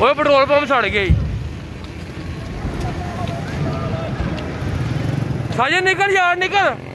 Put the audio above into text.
ओए petrol pump सड़ गया। साजिद निकल यार निकल।